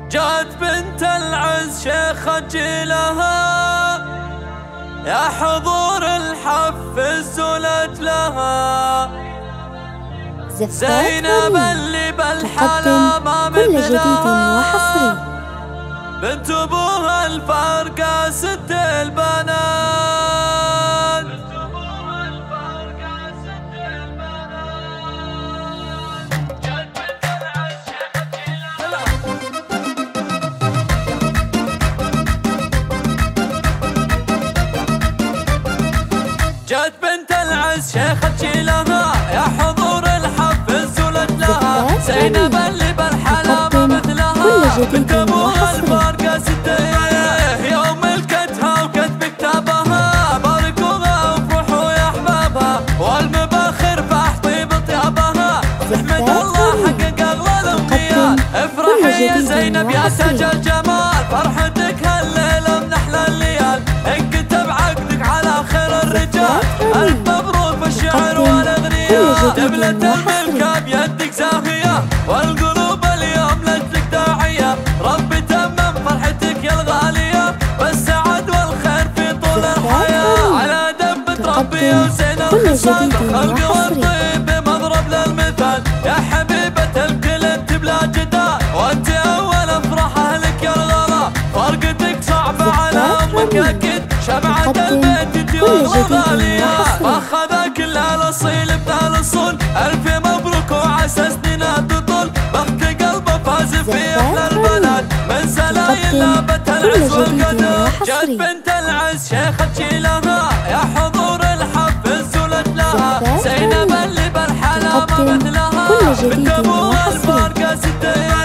جات بنت العز شيخة جيلها، يا حضور الحفز ولد لها. زينب اللي بالحلا ما مثلها، بنت ابوها الفارقة ست البنات. جات بنت العز شيخة جيلها، يا حضور الحفز ولد لها. زينب اللي بالحلا ما مثلها، بنت ابوها الفارقة ست. يوم ملكتها وكتب كتابها، باركوها وافرحوا يا احبابها، والمباخر فاح طيب طيابها. نحمد الله حقق اغلى الامنيات. افرحي يا زينب يا تاج الجمال، فرحتك هالليلة من احلى الليال. انكتب عقدك على خير الرجال، الف مبروك بالشعر والاغنياء. دبلة الملكة بيدك زاهية، والقلوب اليوم لك داعية. ربي تمم فرحتك يا الغالية، بالسعد والخير في طول الحياة. على دبة ربي وزين الخصال، الخلق والطيب بمضرب للمثال. يا حبيبة الكل انت بلا جدال، وانت اول افرح اهلك يا الغلا. فرقتك صعبة على امك اكيد، شمعة البيت انت واغلى غالية. واخذ كل الاصيل ابن الاصول، الف مبروك وعسى سنينها تطول. بخت قلبه فاز في احلى البنات، من سلايل لابت العز والقدر. جات بنت العز شيخة جيلها، يا حضور الحفز ولد لها. زينب اللي بالحلا ما مثلها، بنت ابوها الفارقة ست.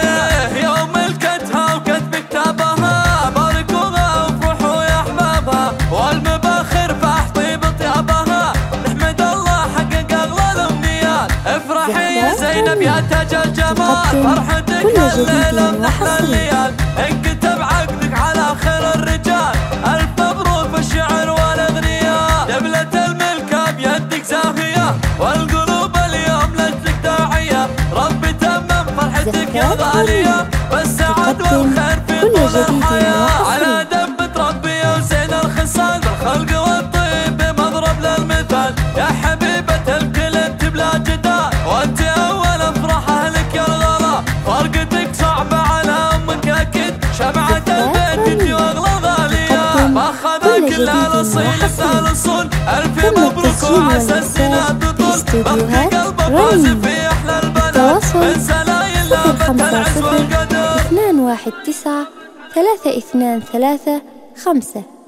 يوم ملكتها وكتب كتابها، باركوها وافرحوا يا احبابها، والمباخر فاح طيب طيابها. نحمد الله حقق اغلى الامنيات. افرحي يا زينب يا تاج الجمال، فرحتك هالليلة من احلى الليال. انكتب عقدك على خير الرجال، الف مبروك بالشعر والاغنياء. دبلة الملكة بيدك زاهية، والقلوب اليوم لك داعية. ربي تمم فرحتك يا غالية، بالسعد والخير في طول الحياة. على دبة ربي وزين الخصال، بالخلق والطيب بمضرب للمثال. يا حبيبة الكل انت بلا جدال، وانت اول افرح اهلك يا الغلا. فرقتك صعبة على امك اكيد، شمعة البيت انت واغلى غالية. ماخذ كل الاصيل ابن الاصول، الف مبروك وعسى السنة تطول. بخت قلبه فاز في احلى البنات، من سلايل لابت العز والقدر. 219 323 5